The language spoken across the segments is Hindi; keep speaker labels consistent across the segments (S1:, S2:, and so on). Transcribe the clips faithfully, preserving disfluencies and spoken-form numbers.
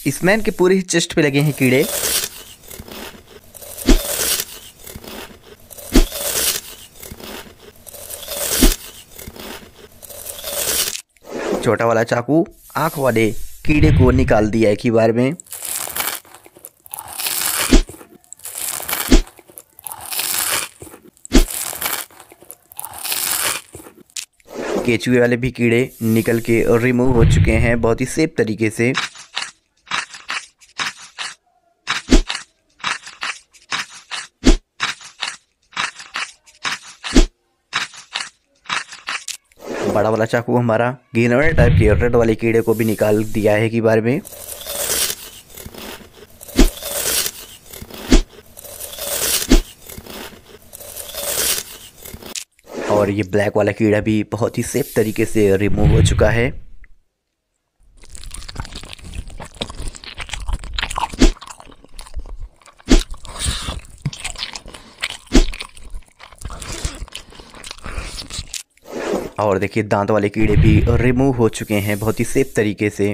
S1: इस मैन के पूरे ही चेस्ट पे लगे हैं कीड़े। छोटा वाला चाकू आंख वाले कीड़े को निकाल दिया एक ही बार में। केचुए वाले भी कीड़े निकल के रिमूव हो चुके हैं बहुत ही सेफ तरीके से। बड़ा वाला चाकू हमारा गिनर टाइप के रेड वाले कीड़े को भी निकाल दिया है एक बार में। और ये ब्लैक वाला कीड़ा भी बहुत ही सेफ तरीके से रिमूव हो चुका है। और देखिए दांत वाले कीड़े भी रिमूव हो चुके हैं बहुत ही सेफ तरीके से।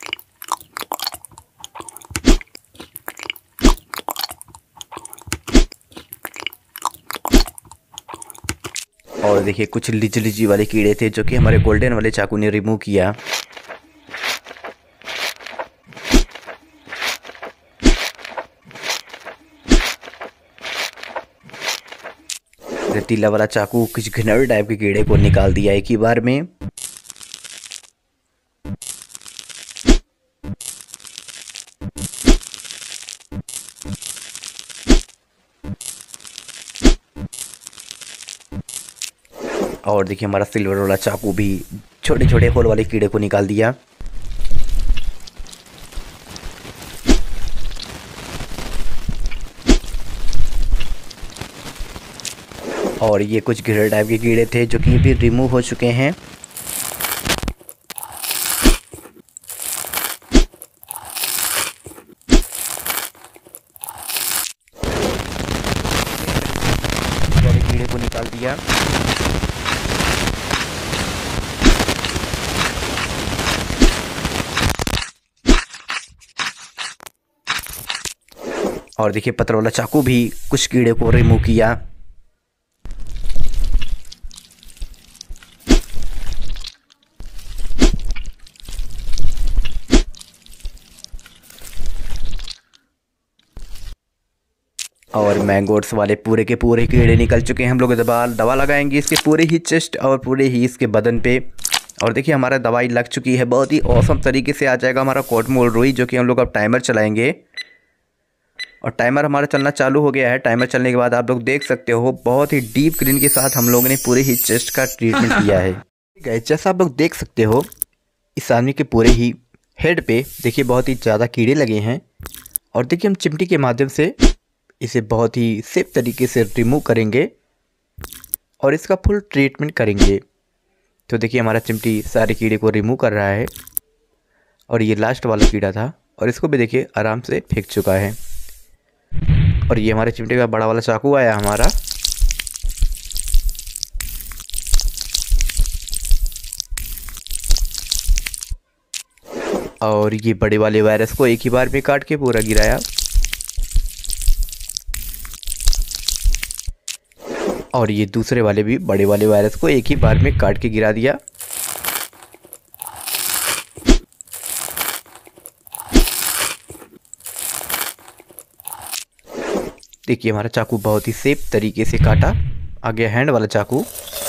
S1: और देखिए कुछ लिजी लिजी वाले कीड़े थे जो कि हमारे गोल्डन वाले चाकू ने रिमूव किया। रेतीला वाला चाकू कुछ घिनौने टाइप के कीड़े को निकाल दिया एक ही बार में। और देखिए हमारा सिल्वर वाला चाकू भी छोटे छोटे होल वाले कीड़े को निकाल दिया। और ये कुछ गिरर टाइप के कीड़े थे जो कि भी रिमूव हो चुके हैं। कीड़े को निकाल दिया। और देखिए पत्थर वाला चाकू भी कुछ कीड़े को रिमूव किया। और मैंगोट्स वाले पूरे के पूरे कीड़े निकल चुके हैं। हम लोग दवा दवा लगाएंगे इसके पूरे ही चेस्ट और पूरे ही इसके बदन पे। और देखिए हमारा दवाई लग चुकी है, बहुत ही औसम तरीके से आ जाएगा हमारा कोटमोल रुई, जो कि हम लोग अब टाइमर चलाएंगे। और टाइमर हमारा चलना चालू हो गया है। टाइमर चलने के बाद आप लोग देख सकते हो बहुत ही डीप क्लीन के साथ हम लोगों ने पूरे ही चेस्ट का ट्रीटमेंट किया है। गाइस जैसा आप लोग देख सकते हो इस आदमी के पूरे ही हेड पे देखिए बहुत ही ज़्यादा कीड़े लगे हैं। और देखिए हम चिमटी के माध्यम से इसे बहुत ही सेफ तरीके से रिमूव करेंगे और इसका फुल ट्रीटमेंट करेंगे। तो देखिए हमारा चिमटी सारे कीड़े को रिमूव कर रहा है। और ये लास्ट वाला कीड़ा था और इसको भी देखिए आराम से फेंक चुका है। और ये हमारे चिमटे का बड़ा वाला चाकू आया हमारा। और ये बड़े वाले वायरस को एक ही बार में काट के पूरा गिराया। और ये दूसरे वाले भी बड़े वाले वायरस को एक ही बार में काट के गिरा दिया। देखिए हमारा चाकू बहुत ही सेफ तरीके से काटा। आ गया हैंड वाला चाकू।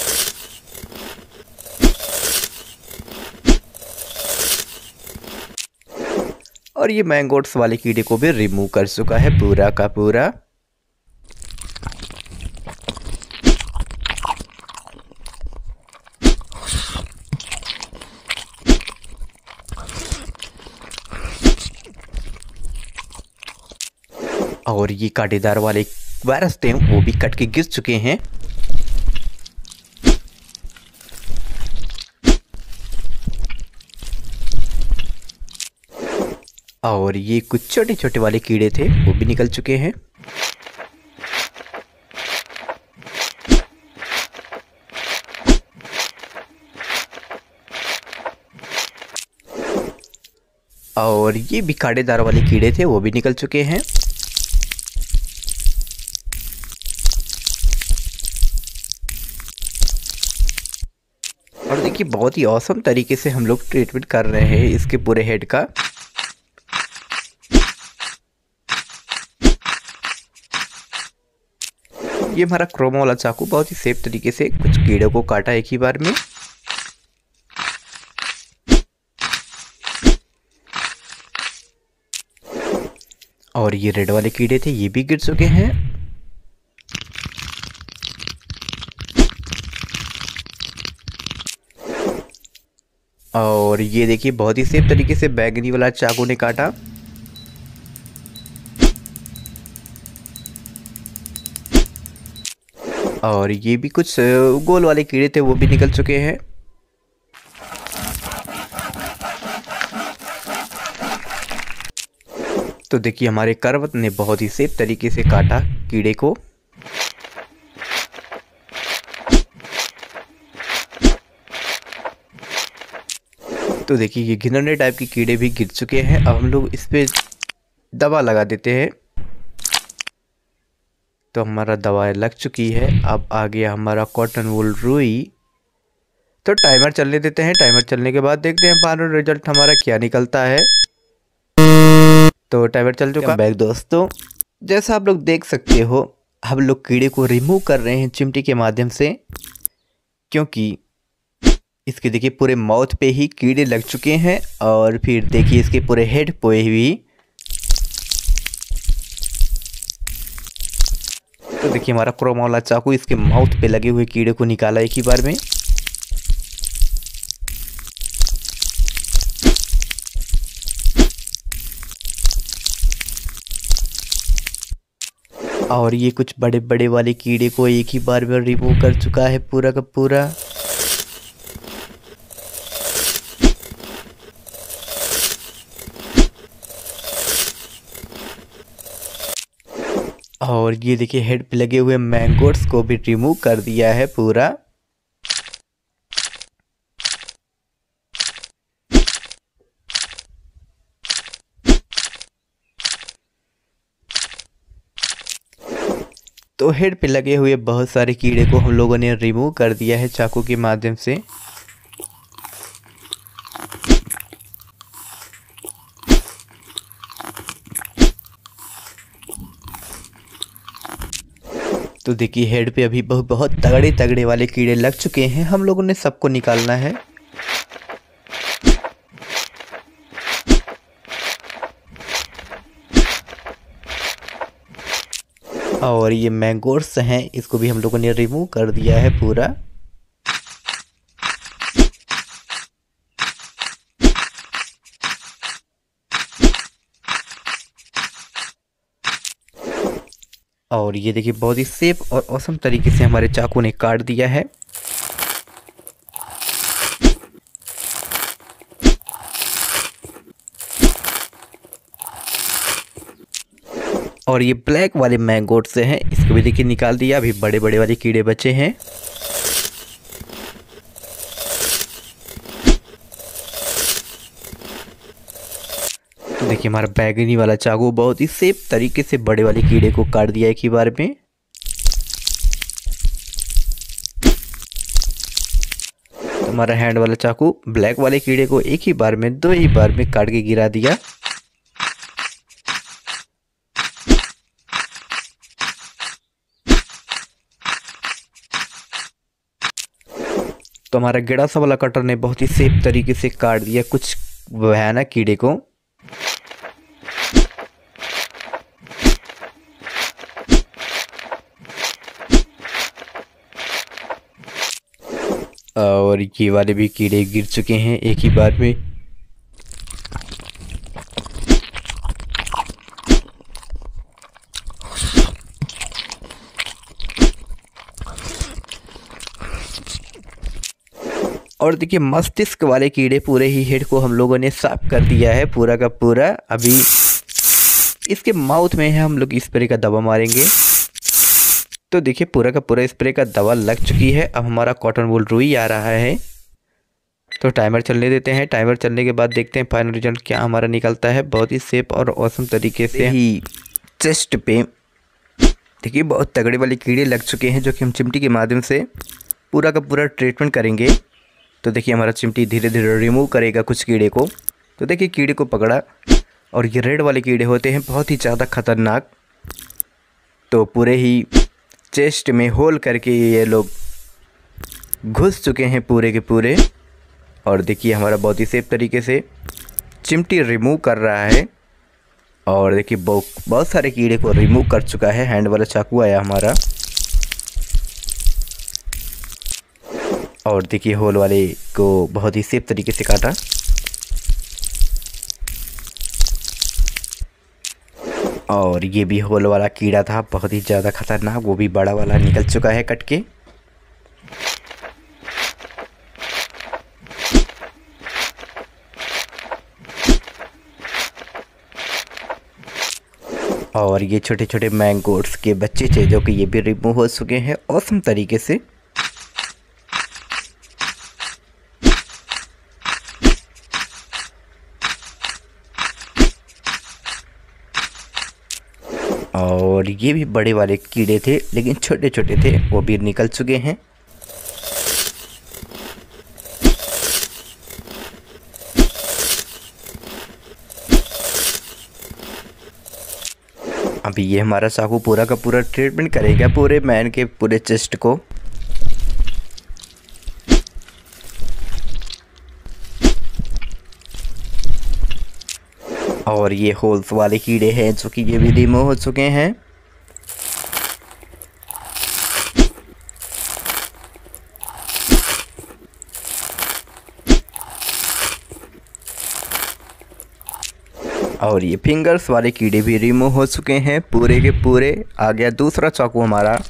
S1: और ये मैंगोट्स वाले कीड़े को भी रिमूव कर चुका है पूरा का पूरा। और ये कांटेदार वाले वायरस थे वो भी कट के गिर चुके हैं। और ये कुछ छोटे छोटे वाले कीड़े थे वो भी निकल चुके हैं। और ये भी कांटेदार वाले कीड़े थे, वो भी निकल चुके हैं। और देखिए बहुत ही औसम तरीके से हम लोग ट्रीटमेंट कर रहे हैं इसके पूरे हेड का। ये हमारा क्रोमा वाला चाकू बहुत ही सेफ तरीके से कुछ कीड़ों को काटा एक ही बार में। और ये रेड वाले कीड़े थे, ये भी गिर चुके हैं। और ये देखिए बहुत ही सेफ तरीके से बैगनी वाला चाकू ने काटा। और ये भी कुछ गोल वाले कीड़े थे, वो भी निकल चुके हैं। तो देखिए हमारे करवत ने बहुत ही सेफ तरीके से काटा कीड़े को। तो देखिए ये घिनौने टाइप के कीड़े भी गिर चुके हैं। अब हम लोग इस पे दवा लगा देते हैं। तो हमारा दवा लग चुकी है। अब आ गया हमारा कॉटन वूल रुई। तो टाइमर चलने देते हैं। टाइमर चलने के बाद देखते हैं फाइनल रिजल्ट हमारा क्या निकलता है। तो टाइमर चल चुका बैक दोस्तों, जैसा आप लोग देख सकते हो हम लोग कीड़े को रिमूव कर रहे हैं चिमटी के माध्यम से, क्योंकि इसके देखिए पूरे माउथ पे ही कीड़े लग चुके हैं। और फिर देखिए इसके पूरे हेड पे भी। तो देखिए हमारा क्रोमा वाला चाकू इसके माउथ पे लगे हुए कीड़े को निकाला एक ही बार में। और ये कुछ बड़े बड़े वाले कीड़े को एक ही बार में रिमूव कर चुका है पूरा का पूरा। और ये देखिए हेड पे लगे हुए मैंगोट्स को भी रिमूव कर दिया है पूरा। तो हेड पे लगे हुए बहुत सारे कीड़े को हम लोगों ने रिमूव कर दिया है चाकू के माध्यम से। तो देखिए हेड पे अभी बहुत बहुत तगड़े तगड़े वाले कीड़े लग चुके हैं। हम लोगों ने सबको निकालना है। और ये मैंगोट्स हैं, इसको भी हम लोगों ने रिमूव कर दिया है पूरा। और ये देखिए बहुत ही सेफ और औसम तरीके से हमारे चाकू ने काट दिया है। और ये ब्लैक वाले मैंगोट से हैं, इसको भी देखिए निकाल दिया। अभी बड़े बड़े वाले कीड़े बचे हैं। तो देखिए हमारा बैगनी वाला चाकू बहुत ही सेफ तरीके से बड़े वाले कीड़े को काट दिया एक ही बार में। तो हमारा हैंड वाला चाकू ब्लैक वाले कीड़े को एक ही बार में दो ही बार में काट के गिरा दिया। तो हमारा गेड़ासा वाला कटर ने बहुत ही सेफ तरीके से काट दिया कुछ भयानक कीड़े को। और ये वाले भी कीड़े गिर चुके हैं एक ही बार में। और देखिए मस्तिष्क वाले कीड़े पूरे ही हेड को हम लोगों ने साफ कर दिया है पूरा का पूरा। अभी इसके माउथ में है हम लोग स्प्रे का दवा मारेंगे। तो देखिए पूरा का पूरा स्प्रे का दवा लग चुकी है। अब हमारा कॉटन वूल रुई आ रहा है। तो टाइमर चलने देते हैं। टाइमर चलने के बाद देखते हैं फाइनल रिजल्ट क्या हमारा निकलता है। बहुत ही सेफ और औसम तरीके से ही चेस्ट पे देखिए बहुत तगड़े वाले कीड़े लग चुके हैं, जो कि हम चिमटी के माध्यम से पूरा का पूरा ट्रीटमेंट करेंगे। तो देखिए हमारा चिमटी धीरे धीरे रिमूव करेगा कुछ कीड़े को। तो देखिए कीड़े को पकड़ा, और ये रेड वाले कीड़े होते हैं बहुत ही ज़्यादा खतरनाक। तो पूरे ही चेस्ट में होल करके ये लोग घुस चुके हैं पूरे के पूरे। और देखिए हमारा बहुत ही सेफ तरीके से चिमटी रिमूव कर रहा है। और देखिए बहुत बहुत सारे कीड़े को रिमूव कर चुका है। हैंड वाला चाकू आया हमारा, और देखिए होल वाले को बहुत ही सेफ तरीके से काटा। और ये भी होल वाला कीड़ा था बहुत ही ज़्यादा खतरनाक, वो भी बड़ा वाला निकल चुका है कट के। और ये छोटे छोटे मैंगोट्स के बच्चे थे, जो कि ये भी रिमूव हो चुके हैं औसम तरीके से। और ये भी बड़े वाले कीड़े थे, लेकिन छोटे छोटे थे, वो भी निकल चुके हैं। अभी ये हमारा चाकू पूरा का पूरा ट्रीटमेंट करेगा पूरे मैन के पूरे चेस्ट को। और ये होल्स वाले कीड़े हैं, जो कि ये भी रिमूव हो चुके हैं। और ये फिंगर्स वाले कीड़े भी रिमूव हो चुके हैं पूरे के पूरे। आ गया दूसरा चाकू हमारा।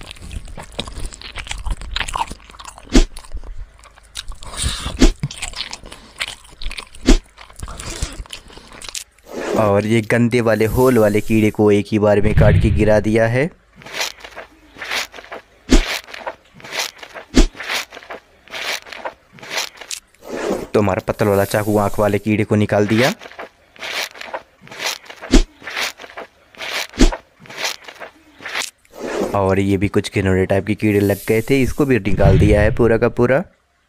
S1: और ये गंदे वाले होल वाले कीड़े को एक ही बार में काट के गिरा दिया है। तो हमारा पत्तल वाला चाकू आंख वाले कीड़े को निकाल दिया। और ये भी कुछ घिनौने टाइप के कीड़े लग गए थे, इसको भी निकाल दिया है पूरा का पूरा।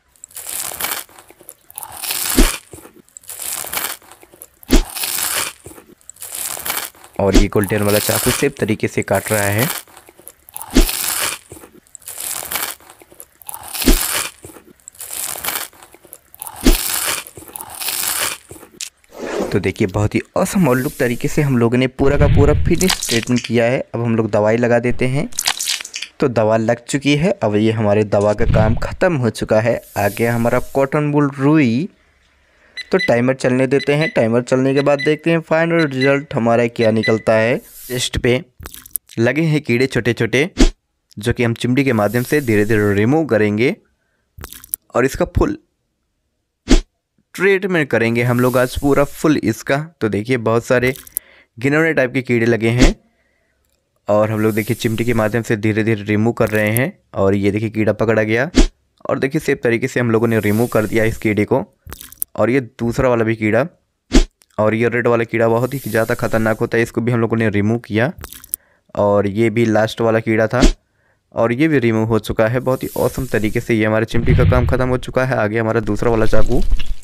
S1: और ये गोल्डन वाला चाकू सेफ तरीके से काट रहा है। तो देखिए बहुत ही औसम और लुक तरीके से हम लोगों ने पूरा का पूरा फिनिश ट्रीटमेंट किया है। अब हम लोग दवाई लगा देते हैं। तो दवा लग चुकी है। अब ये हमारे दवा का काम ख़त्म हो चुका है। आ गया हमारा कॉटन वूल रुई। तो टाइमर चलने देते हैं। टाइमर चलने के बाद देखते हैं फाइनल रिजल्ट हमारा क्या निकलता है। चेस्ट पे लगे हैं कीड़े छोटे छोटे, जो कि हम चिमटी के माध्यम से धीरे धीरे रिमूव करेंगे। और इसका फुल ट्रीटमेंट करेंगे हम लोग आज पूरा फुल इसका। तो देखिए बहुत सारे घिनौने टाइप के कीड़े लगे हैं, और हम लोग देखिए चिमटी के माध्यम से धीरे धीरे रिमूव कर रहे हैं। और ये देखिए कीड़ा पकड़ा गया, और देखिए सेफ तरीके से हम लोगों ने रिमूव कर दिया इस कीड़े को। और ये दूसरा वाला भी कीड़ा, और ये रेड वाला कीड़ा बहुत ही ज़्यादा खतरनाक होता है, इसको भी हम लोगों ने रिमूव किया। और ये भी लास्ट वाला कीड़ा था, और ये भी रिमूव हो चुका है बहुत ही औसम तरीके से। ये हमारे चिमटी का काम ख़त्म हो चुका है। आगे हमारा दूसरा वाला चाकू।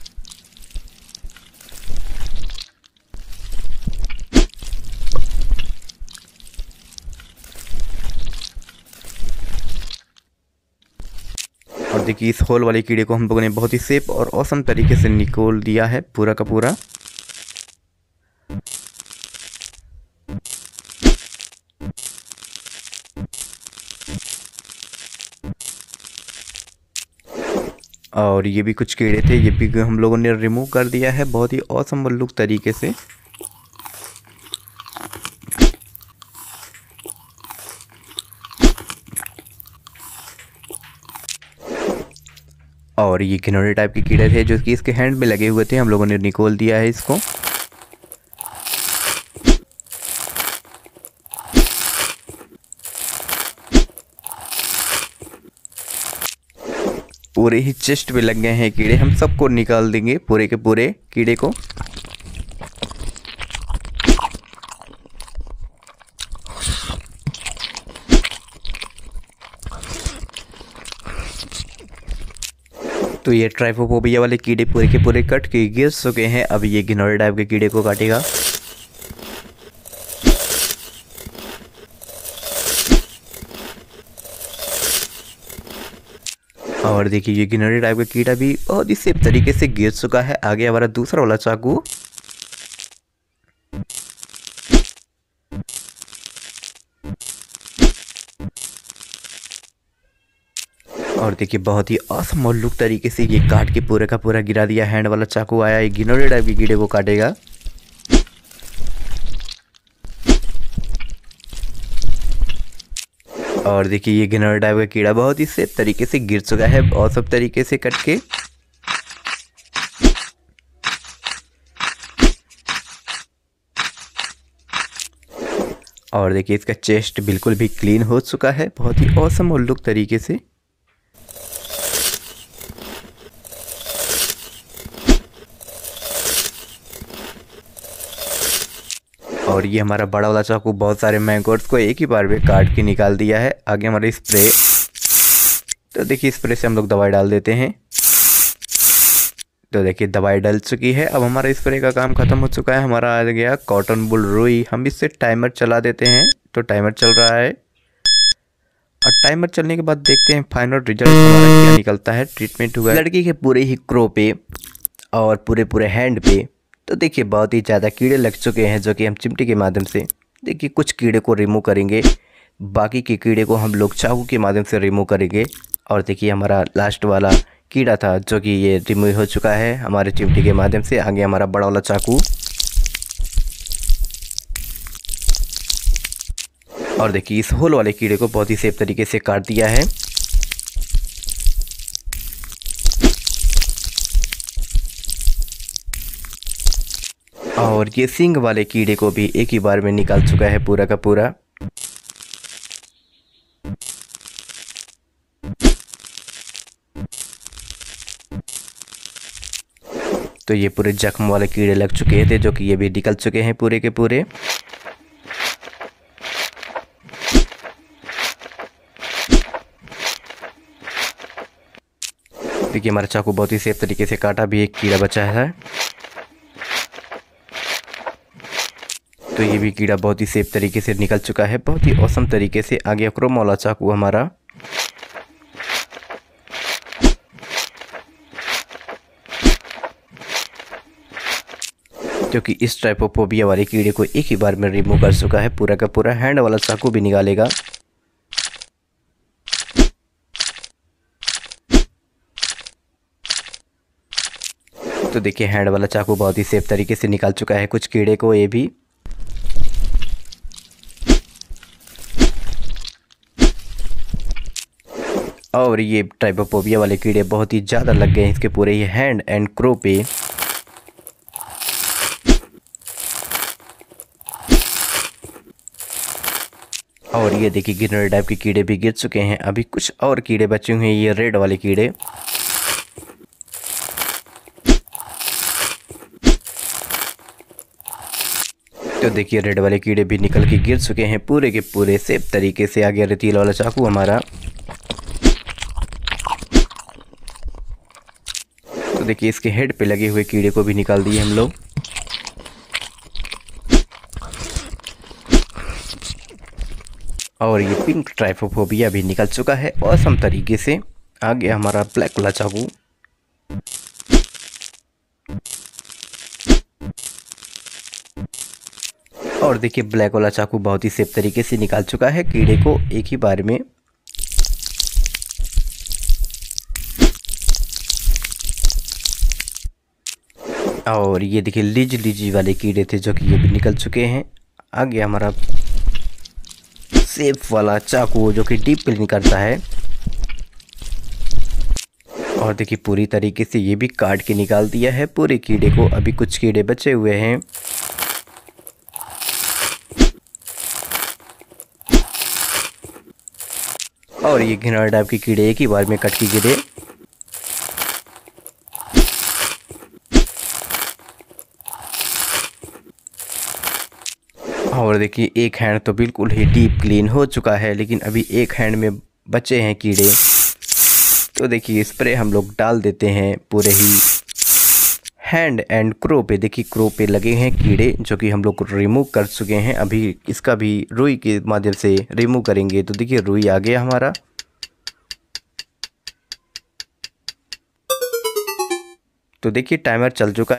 S1: और देखिए इस होल वाले कीड़े को हम लोगों ने बहुत ही सेफ और औसम तरीके से निकाल दिया है पूरा का पूरा। और ये भी कुछ कीड़े थे, ये भी हम लोगों ने रिमूव कर दिया है बहुत ही औसम और लुक तरीके से। और ये घिनौने टाइप के कीड़े थे, जो कि इसके हैंड में लगे हुए थे, हम लोगों ने निकाल दिया है इसको। पूरे ही चेस्ट पे लग गए हैं कीड़े। हम सबको निकाल देंगे, पूरे के पूरे कीड़े को। तो ये ट्राइफोफोबिया वाले कीड़े पूरे के पूरे कट के गिर चुके हैं। अब ये घिनौरे टाइप के कीड़े को काटेगा। और देखिए ये घिनौरे टाइप का कीड़ा भी बहुत ही सेफ तरीके से गिर चुका है। आगे हमारा दूसरा वाला चाकू। और देखिए बहुत ही असम और लुक तरीके से ये काट के पूरे का पूरा गिरा दिया। हैंड वाला चाकू आया, ये घिनौरे टाइप के कीड़े को काटेगा। और देखिए ये घिनौरे टाइप का कीड़ा बहुत ही सेफ तरीके से गिर चुका है और सब तरीके से कट के। और देखिए इसका चेस्ट बिल्कुल भी क्लीन हो चुका है बहुत ही ऑसम और लुक तरीके से। और ये हमारा बड़ा वाला चाकू बहुत सारे मैंगोट्स को एक ही बार में काट के निकाल दिया है। आगे हमारा स्प्रे। तो देखिए स्प्रे से हम लोग दवाई डाल देते हैं। तो देखिए दवाई डल चुकी है। अब हमारा स्प्रे का काम खत्म हो चुका है। हमारा आ गया कॉटन बुल रुई। हम इससे टाइमर चला देते हैं। तो टाइमर चल रहा है और टाइमर चलने के बाद देखते हैं फाइनल रिजल्ट हमारा क्या निकलता है। ट्रीटमेंट हुआ लड़की के पूरे ही क्रो पे और पूरे पूरे हैंड पे। तो देखिए बहुत ही ज़्यादा कीड़े लग चुके हैं जो कि हम चिमटी के माध्यम से देखिए कुछ कीड़े को रिमूव करेंगे। बाकी के कीड़े को हम लोग चाकू के माध्यम से रिमूव करेंगे। और देखिए हमारा लास्ट वाला कीड़ा था जो कि ये रिमूव हो चुका है हमारे चिमटी के माध्यम से। आगे हमारा बड़ा वाला चाकू। और देखिए इस होल वाले कीड़े को बहुत ही सेफ तरीके से काट दिया है। और ये सींग वाले कीड़े को भी एक ही बार में निकाल चुका है पूरा का पूरा। तो ये पूरे जख्म वाले कीड़े लग चुके थे जो कि ये भी निकल चुके हैं पूरे के पूरे। देखिए हमारा चाकू बहुत ही सेफ तरीके से काटा भी एक कीड़ा बचा है। तो ये भी कीड़ा बहुत ही सेफ तरीके से निकल चुका है बहुत ही औसम तरीके से। आगे क्रोम वाला चाकू हमारा। क्योंकि इस ट्राइफोफोबिया वाले कीड़े को एक ही बार में रिमूव कर चुका है पूरा का पूरा। हैंड वाला चाकू भी निकालेगा। तो देखिए हैंड वाला चाकू बहुत ही सेफ तरीके से निकाल चुका है कुछ कीड़े को ये भी। और ये ट्राइफोफोबिया वाले कीड़े बहुत ही ज़्यादा लग गए हैं इसके पूरे ही हैंड एंड क्रो पे। और ये देखिए घिनौरे टाइप के कीड़े भी गिर चुके हैं। अभी कुछ और कीड़े बचे हुए हैं ये रेड वाले कीड़े। तो देखिए रेड वाले कीड़े भी निकल के गिर चुके हैं पूरे के पूरे सेफ तरीके से। आगे रेतीला वाला चाकू हमारा। तो देखिए इसके हेड पे लगे हुए कीड़े को भी निकाल दिए हम लोग। और ये पिंक ट्राइफोफोबिया भी निकल चुका है औसम तरीके से। आगे हमारा ब्लैक वाला चाकू। और देखिए ब्लैक वाला चाकू बहुत ही सेफ तरीके से निकाल चुका है कीड़े को एक ही बार में। और ये देखिए लिज लिजी वाले कीड़े थे जो कि ये भी निकल चुके हैं। आगे हमारा सेफ वाला चाकू जो कि डीप क्लीन करता है। और देखिए पूरी तरीके से ये भी काट के निकाल दिया है पूरे कीड़े को। अभी कुछ कीड़े बचे हुए हैं। और ये घिनौरे टाइप के कीड़े एक ही बार में कट के गिरे। और देखिए एक हैंड तो बिल्कुल ही डीप क्लीन हो चुका है, लेकिन अभी एक हैंड में बचे हैं कीड़े। तो देखिए स्प्रे हम लोग डाल देते हैं पूरे ही हैंड एंड क्रो पे। देखिए क्रो पे लगे हैं कीड़े जो कि हम लोग रिमूव कर चुके हैं। अभी इसका भी रुई के माध्यम से रिमूव करेंगे। तो देखिए रुई आ गया हमारा। तो देखिए टाइमर चल चुका है।